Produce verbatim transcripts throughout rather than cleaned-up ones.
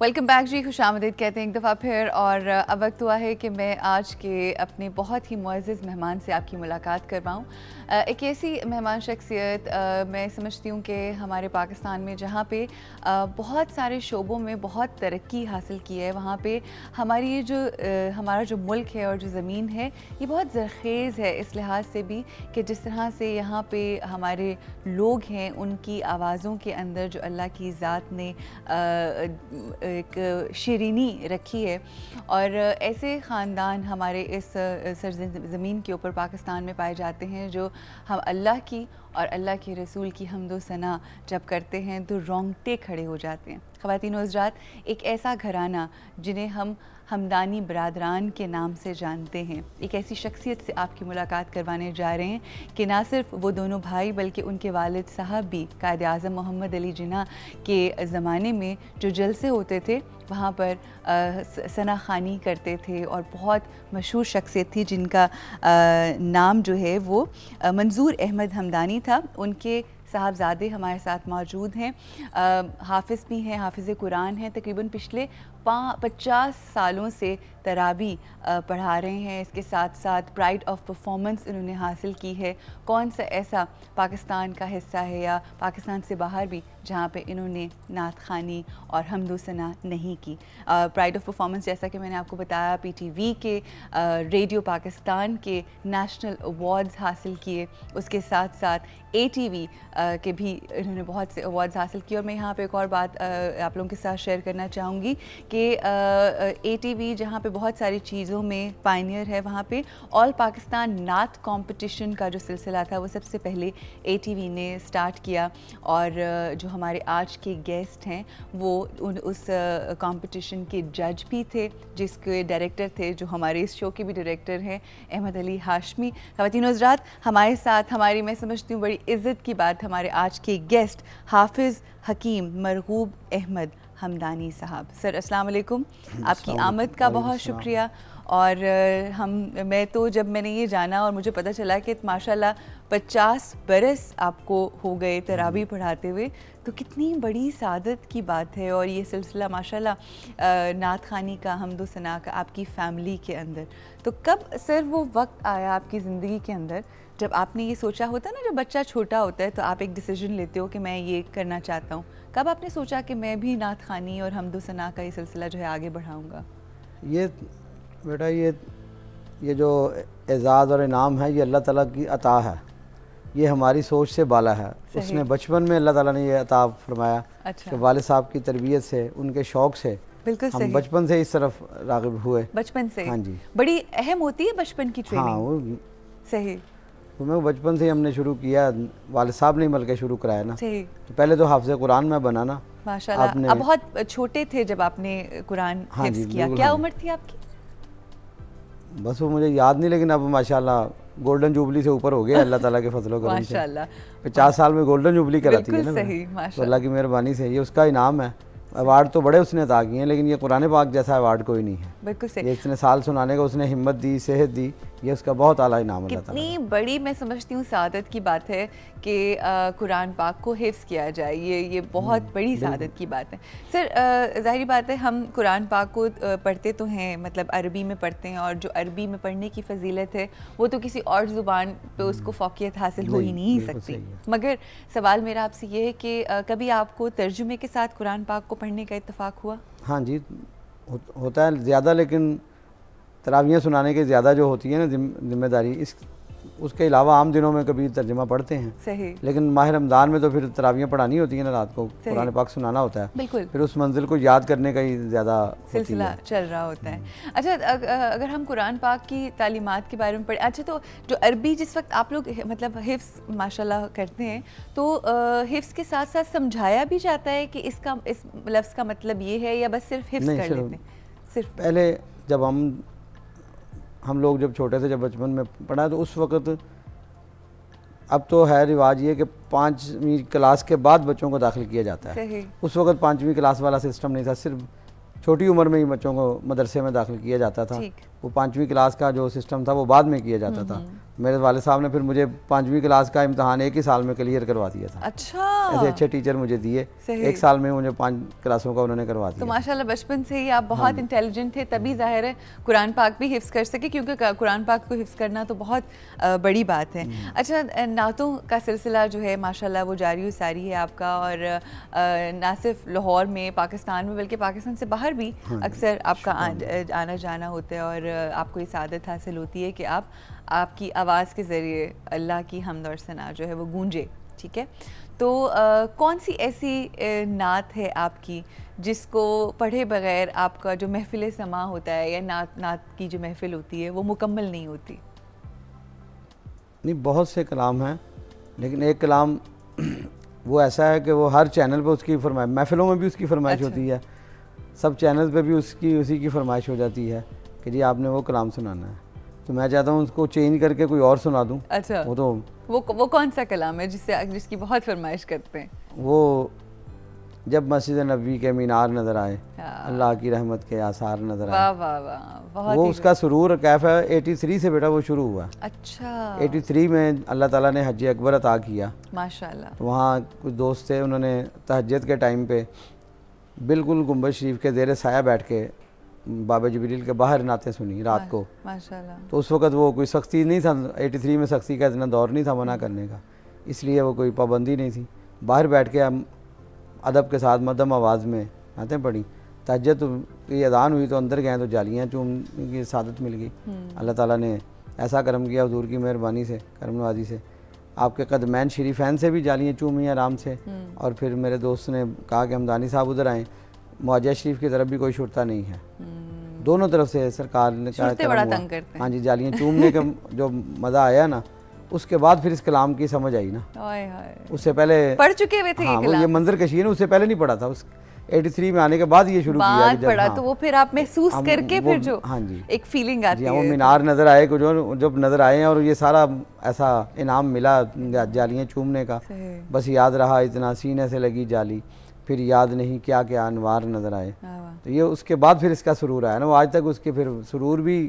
Welcome back जी, खुशामदीद कहते हैं एक दफ़ा फिर। और अब वक्त हुआ है कि मैं आज के अपने बहुत ही मुअज़्ज़ज़ मेहमान से आपकी मुलाकात करवाऊँ। एक ऐसी मेहमान शख्सियत मैं समझती हूँ कि हमारे पाकिस्तान में जहाँ पे बहुत सारे शोबों में बहुत तरक्की हासिल की है, वहाँ पे हमारी ये जो हमारा जो मुल्क है और जो ज़मीन है ये बहुत ज़रख़ेज़ है इस लिहाज से भी कि जिस तरह से यहाँ पे हमारे लोग हैं उनकी आवाज़ों के अंदर जो अल्लाह की ज़ात ने एक शीरीनी रखी है। और ऐसे ख़ानदान हमारे इस सरज़मीन के ऊपर पाकिस्तान में पाए जाते हैं जो हम अल्लाह की और अल्लाह के रसूल की हम्दो सना जब करते हैं तो रोंगटे खड़े हो जाते हैं। ख़वातीन और हज़रात, एक ऐसा घराना जिन्हें हम हमदानी बरादरान के नाम से जानते हैं, एक ऐसी शख्सियत से आपकी मुलाकात करवाने जा रहे हैं कि ना सिर्फ वो दोनों भाई बल्कि उनके वालिद साहब भी कायद आज़म मोहम्मद अली जिन्ना के ज़माने में जो जलसे होते थे वहाँ पर सना खानी करते थे और बहुत मशहूर शख्सियत थी जिनका आ, नाम जो है वो मंजूर अहमद हमदानी था। उनके साहबजादे हमारे साथ मौजूद हैं, हाफिज़ भी हैं, हाफिज़ कुरान हैं, तकरीबन पिछले पा पचास सालों से तराबी पढ़ा रहे हैं। इसके साथ साथ प्राइड ऑफ परफॉर्मेंस इन्होंने हासिल की है। कौन सा ऐसा पाकिस्तान का हिस्सा है या पाकिस्तान से बाहर भी जहाँ पे इन्होंने नात खानी और हम्दो सना नहीं की। प्राइड ऑफ परफॉर्मेंस जैसा कि मैंने आपको बताया पी टी वी के आ, रेडियो पाकिस्तान के नेशनल अवार्ड्स हासिल किए, उसके साथ साथ ए टी वी के भी इन्होंने बहुत से अवार्ड्स हासिल किए। और मैं यहाँ पे एक और बात आ, आप लोगों के साथ शेयर करना चाहूँगी कि ए टी वी जहाँ पे बहुत सारी चीज़ों में पायनियर है, वहाँ पे ऑल पाकिस्तान नात कंपटीशन का जो सिलसिला था वो सबसे पहले ए टी वी ने स्टार्ट किया। और जो हमारे आज के गेस्ट हैं वो उन उस कंपटीशन के जज भी थे, जिसके डायरेक्टर थे जो हमारे इस शो के भी डायरेक्टर हैं अहमद अली हाशमी। ख़वातीन और हज़रात, हमारे साथ हमारी मैं समझती हूँ बड़ी इज़्ज़त की बात हमारे आज के गेस्ट हाफिज़ हकीम मरगूब अहमद हमदानी साहब। सर अस्सलाम वालेकुम, आपकी आमद का बहुत शुक्रिया। और हम मैं तो जब मैंने ये जाना और मुझे पता चला कि माशाल्लाह पचास बरस आपको हो गए तराबी पढ़ाते हुए, तो कितनी बड़ी सादत की बात है। और ये सिलसिला माशाल्लाह नात खानी का, हम्दो सना का आपकी फ़ैमिली के अंदर। तो कब सर वो वक्त आया आपकी ज़िंदगी के अंदर जब आपने ये सोचा, होता है ना जब बच्चा छोटा होता है तो आप एक डिसीजन लेते हो कि मैं ये करना चाहता हूँ, कब आपने सोचा कि मैं भी नात खानी और हम्दो सना का ये सिलसिला जो है आगे बढ़ाऊँगा? ये बेटा ये ये जो एज़ाज़ और इनाम है ये अल्लाह ताला की अता है, ये हमारी सोच से बाला है। उसने बचपन में अल्लाह ताला ने ये अता फरमाया। अच्छा। कि वालिद साहब की तरबियत से, उनके शौक़ से बिल्कुल हम सही। बचपन से इस तरफ राग़िब हुए, बचपन से। हाँ जी, बड़ी अहम होती है बचपन की ट्रेनिंग। हाँ वो सही, तो मैं बचपन से ही हमने शुरू किया, वालिद साहब ने मिल के शुरू कराया ना। सही। तो पहले तो हाफ़िज़ कुरान में बना ना माशाल्लाह। आप बहुत छोटे थे जब आपने कुरान हिफ्ज़ किया, क्या उम्र थी आपकी? बस वो मुझे याद नहीं, लेकिन अब माशाल्लाह गोल्डन जुबली से ऊपर हो गया अल्लाह ताला के फजलो करम से। माशाल्लाह पचास साल में गोल्डन जुबली कराती है ना। सही, तो अल्लाह की मेहरबानी से ये उसका इनाम है। अवार्ड तो बड़े उसने अता किए हैं, लेकिन ये कुरान पाक जैसा अवार्ड कोई नहीं है। बिल्कुल सही। ये इसने साल सुनाने का उसने हिम्मत दी, सेहत दी, ये उसका बहुत आला इनाम है। कितनी बड़ी मैं समझती हूँ सादत की बात है कि कुरान पाक को हिफ्ज़ किया जाए, ये ये बहुत बड़ी सादत की बात है। सर ज़ाहिर बात है हम कुरान पाक को पढ़ते तो हैं, मतलब अरबी में पढ़ते हैं, और जो अरबी में पढ़ने की फजीलत है वो तो किसी और ज़ुबान पे उसको फ़ौक़ियत हासिल हो ही नहीं सकती। मगर सवाल मेरा आपसे ये है कि कभी आपको तर्जुमे के साथ कुरान पाक को पढ़ने का इत्तेफाक हुआ? हाँ जी, हो, होता है ज़्यादा, लेकिन तरावियाँ सुनाने के ज़्यादा जो होती है ना जिम्मेदारी, इस उसके अलावा आम दिनों में कभी तर्जुमा पढ़ते हैं। सही। लेकिन माह रमज़ान में तो फिर तरावियाँ पढ़ानी होती है ना, रात को कुरान पाक सुनाना होता है। बिल्कुल। फिर उस मंजिल को याद करने का ही ज़्यादा सिलसिला चल रहा होता है। अच्छा, अगर हम कुरान पाक की तालीमात के बारे में पढ़ें, अच्छा तो जो अरबी जिस वक्त आप लोग मतलब हिफ्ज़ माशाल्लाह करते हैं, तो हिफ्ज़ के साथ साथ समझाया भी जाता है कि इसका इस लफ्ज़ का मतलब ये है, या बस सिर्फ हिफ्ज़ कर लेते हैं? सिर्फ पहले जब हम हम लोग जब छोटे थे, जब बचपन में पढ़ा, तो उस वक़्त, अब तो है रिवाज ये कि पाँचवीं क्लास के बाद बच्चों को दाखिल किया जाता है। सही। उस वक़्त पाँचवीं क्लास वाला सिस्टम नहीं था, सिर्फ छोटी उम्र में ही बच्चों को मदरसे में दाखिल किया जाता था। वो पाँचवीं क्लास का जो सिस्टम था वो बाद में किया जाता था। मेरे वाले साहब ने फिर मुझे पाँचवीं क्लास का इम्तहान एक ही साल में क्लियर करवा दिया था। अच्छा, ऐसे अच्छे टीचर मुझे दिए, एक साल में मुझे पांच क्लासों का उन्होंने करवा दिया। तो माशाल्लाह बचपन से ही आप बहुत इंटेलिजेंट थे, तभी जाहिर है कुरान पाक भी हिफ्ज़ कर सके, क्योंकि कुरान पाक को हिफ्ज़ करना तो बहुत बड़ी बात है। अच्छा, नातों का सिलसिला जो है माशाल्लाह वो जारी सारी है आपका, और ना सिर्फ लाहौर में, पाकिस्तान में, बल्कि पाकिस्तान से बाहर भी अक्सर आपका आना जाना होता है, और आपको ये सादत हासिल होती है कि आप आपकी आवाज़ के ज़रिए अल्लाह की हम्द और सना जो है वो गूंजे। ठीक है, तो आ, कौन सी ऐसी नात है आपकी जिसको पढ़े बगैर आपका जो महफिल समा होता है, या नात नात की जो महफिल होती है वो मुकम्मल नहीं होती? नहीं, बहुत से कलाम हैं, लेकिन एक कलाम वो ऐसा है कि वो हर चैनल पे उसकी फरमाइश, महफिलों में भी उसकी फरमाइश अच्छा। होती है, सब चैनल पे भी उसकी उसी की फरमाइश हो जाती है कि जी आपने वो कलाम सुनाना है। तो मैं चाहता हूँ उसको चेंज करके कोई और सुना दूँ। अच्छा, वो तो वो वो कौन सा कलाम है जिससे जिसकी बहुत फरमाइश करते हैं? वो जब मस्जिद नबी के मीनार नज़र आए, अल्लाह की रहमत के आसार नज़र आए। वाह वाह वाह, बहुत वो उसका सुरूर कैफ है तिरासी से बेटा वो शुरू हुआ। अच्छा, तिरासी में अल्लाह ताला ने हज अकबर अता किया माशाल्लाह। तो वहाँ कुछ दोस्त थे, उन्होंने तहज्जुद के टाइम पे बिल्कुल गुंबद शरीफ के ज़ेर साया बैठ के बाबा जबरील के बाहर नाते सुनी रात को, माशाल्लाह। तो उस वक़्त वो कोई सख्ती नहीं था, तिरासी में सख्ती का इतना दौर नहीं था मना करने का, इसलिए वो कोई पाबंदी नहीं थी। बाहर बैठ के हम अदब के साथ मध्यम आवाज़ में नातें पढ़ी। तहज्जुद की अज़ान हुई तो अंदर गए तो जालियाँ चूमने की सादत मिल गई। अल्लाह ताला ने ऐसा करम किया हुजूर की मेहरबानी से, करम नवाजी से, आपके कदमैन शरीफैन से भी जालियाँ चूमी आराम से। और फिर मेरे दोस्त ने कहा कि हमदानी साहब उधर आएँ, मुआजा शरीफ की तरफ भी कोई छुटता नहीं है, दोनों तरफ से सरकार ने कहा बड़ा तंग करते हैं। हाँ जी, जालियाँ चूमने का जो मज़ा आया ना, उसके बाद फिर इस कलाम की समझ आई ना। हाय हाय, उससे पहले पढ़ चुके हुए थे। हाँ, ये वो ये मंजर कशी है ना, उससे पहले नहीं पढ़ा था, उस तिरासी में आने के बाद ये शुरू किया जब पढ़ा। हाँ, तो वो फिर आप महसूस करके फिर जो हाँ जी एक फीलिंग आती है, वो मीनार नज़र आए को जो जब नज़र आए हैं, और ये सारा ऐसा इनाम मिला जालियाँ चूमने का, बस याद रहा इतना सीने से लगी जाली, फिर याद नहीं क्या क्या अनवार नज़र आए। तो ये उसके बाद फिर इसका सुरूर आया ना, वो आज तक उसके फिर सुरूर भी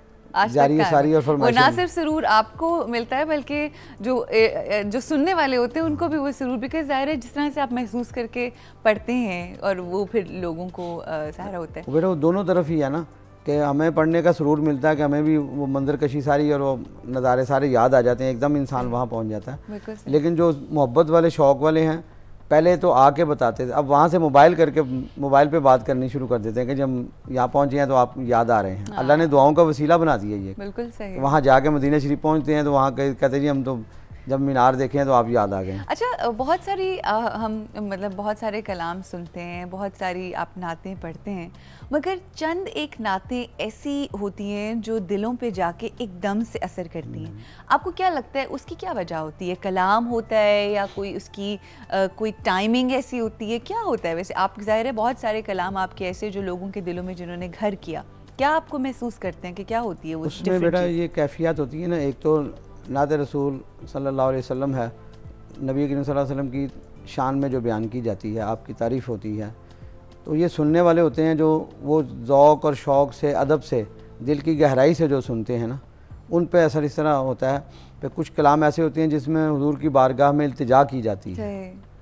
जारी है सारी। और फरमाइश ना सिर्फ सुरूर आपको मिलता है, बल्कि जो जो सुनने वाले होते हैं उनको भी वो सुरूर, बिकॉज ज़ाहिर है जिस तरह से आप महसूस करके पढ़ते हैं और वो फिर लोगों को सहारा होता है। बेटा वो दोनों तरफ ही है ना, कि हमें पढ़ने का सुरूर मिलता है कि हमें भी वो मंजर कशी सारी और वो नज़ारे सारे याद आ जाते हैं, एकदम इंसान वहाँ पहुँच जाता है। लेकिन जो मोहब्बत वाले शौक़ वाले हैं, पहले तो आके बताते थे, अब वहाँ से मोबाइल करके मोबाइल पे बात करनी शुरू कर देते हैं कि जब यहाँ पहुँचे हैं तो आप याद आ रहे हैं। अल्लाह ने दुआओं का वसीला बना दिया ये, बिल्कुल सही। वहाँ जाके मदीना शरीफ पहुँचते हैं तो वहाँ कहते जी हम तो जब मीनार देखे हैं तो आप याद आ गए। अच्छा, बहुत सारी आ, हम मतलब बहुत सारे कलाम सुनते हैं, बहुत सारी आप नातें पढ़ते हैं, मगर चंद एक नातें ऐसी होती हैं जो दिलों पे जाके एकदम से असर करती हैं। आपको क्या लगता है उसकी क्या वजह होती है? कलाम होता है या कोई उसकी आ, कोई टाइमिंग ऐसी होती है, क्या होता है? वैसे आप ज़ाहिर है बहुत सारे कलाम आपके ऐसे जो लोगों के दिलों में जिन्होंने घर किया, क्या आपको महसूस करते हैं कि क्या होती है वो उसमें? बेटा ये कैफियत होती है ना, एक तो नात रसूल सल्लल्लाहु अलैहि वसल्लम है, नबी करीम सल्लल्लाहु अलैहि वसल्लम की शान में जो बयान की जाती है, आपकी तारीफ़ होती है, तो ये सुनने वाले होते हैं जो वो ज़ौक़ और शौक़ से, अदब से, दिल की गहराई से जो सुनते हैं ना, उन पे असर इस तरह होता है कि कुछ कलाम ऐसे होते हैं जिसमें हुज़ूर की बारगाह में इल्तिजा की जाती है,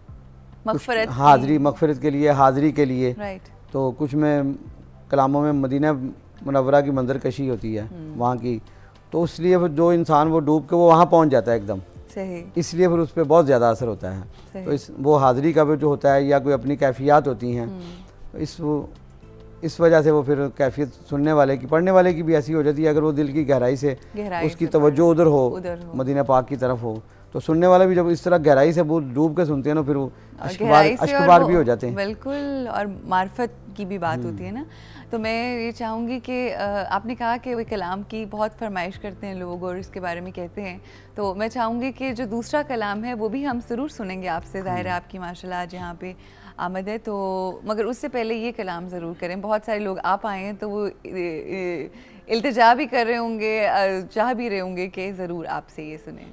मग़फ़िरत हाज़री मग़फ़िरत के लिए, हाज़री के लिए। तो कुछ में कलामों में मदीना मुनव्वरा की मंजर कशी होती है वहाँ की, तो इसलिए फिर जो इंसान वो डूब के वो वहाँ पहुँच जाता है एकदम सही, इसलिए फिर उस पर बहुत ज़्यादा असर होता है। तो इस वो हाज़री का भी जो होता है या कोई अपनी कैफियत होती हैं, इस वो इस वजह से वो फिर कैफियत सुनने वाले की, पढ़ने वाले की भी ऐसी हो जाती है, अगर वो दिल की गहराई से गहराई उसकी से तवज्जो उधर हो, हो, मदीना पाक की तरफ हो, तो सुनने वाला भी जब इस तरह गहराई से डूब के सुनते हैं ना, फिर वो अश्कबार अश्कबार भी हो जाते हैं। बिल्कुल, और मार्फत की भी बात होती है ना। तो मैं ये चाहूँगी कि आपने कहा कि वो कलाम की बहुत फरमाइश करते हैं लोग और इसके बारे में कहते हैं, तो मैं चाहूँगी कि जो दूसरा कलाम है वो भी हम ज़रूर सुनेंगे आपसे। ज़ाहिर है आपकी माशाल्लाह आज यहाँ पे आमद है, तो मगर उससे पहले ये कलाम ज़रूर करें। बहुत सारे लोग आप आए हैं तो वो इल्तिजा भी कर रहे होंगे, चाह भी रहे होंगे कि ज़रूर आपसे ये सुने।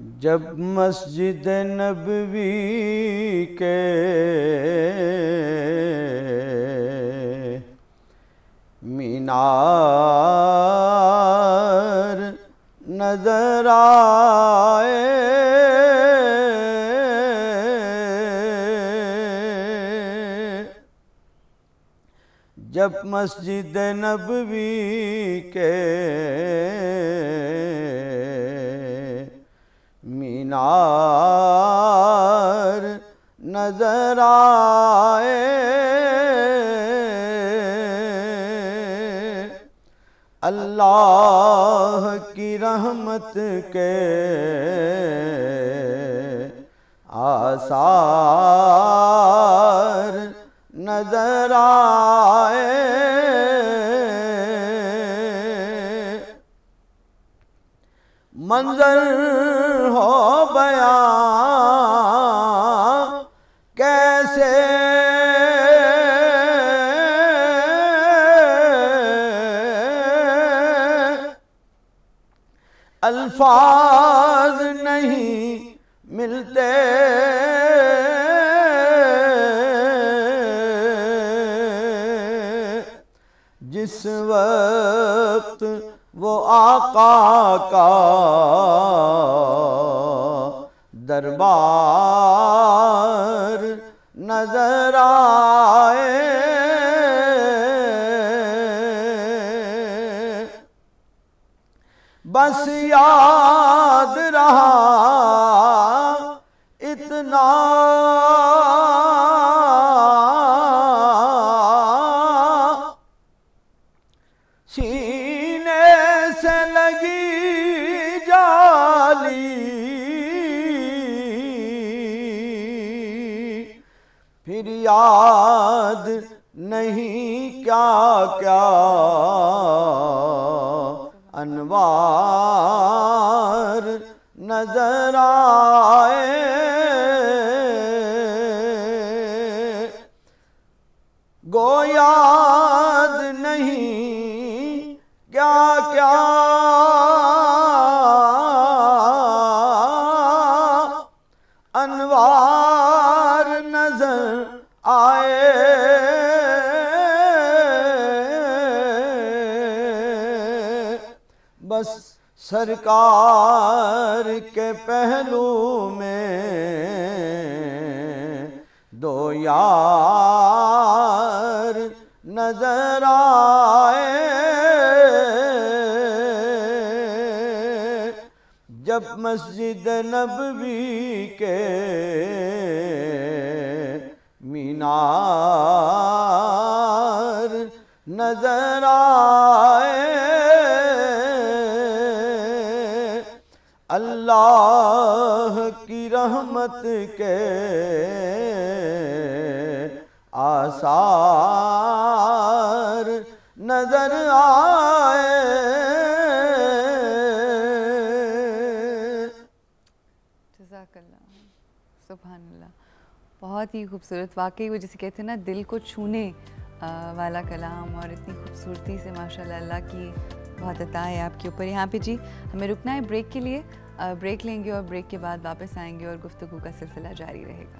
जब मस्जिद नबवी के मीनार नजर आए, जब मस्जिद नबवी के मीनार नजर आए, अल्लाह की रहमत के आसार नजर आए, मंजर हो बयां कैसे अल्फाज नहीं मिलते, जिस वक्त वो आका का दरबार नजर आए, बस याद रहा इतना सीने से लगी जाली, फिर याद नहीं क्या क्या अनवार नजर आए, गो याद नहीं क्या क्या अनवार नजर आए, बस सरकार के पहलू में दो यार नजर आए, जब मस्जिद नबवी के मीनार नजर आए, अल्लाह की रहमत के आसार नजर आए। जज़ाकल्लाह, सुभानअल्लाह, बहुत ही खूबसूरत। वाकई वो जिसे कहते हैं ना, दिल को छूने वाला कलाम, और इतनी खूबसूरती से माशाल्लाह, अल्लाह की बहुत अता है आपके ऊपर। यहाँ पे जी हमें रुकना है ब्रेक के लिए, ब्रेक लेंगे और ब्रेक के बाद वापस आएंगे और गुफ्तगू का सिलसिला जारी रहेगा।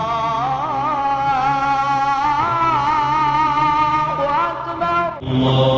Allah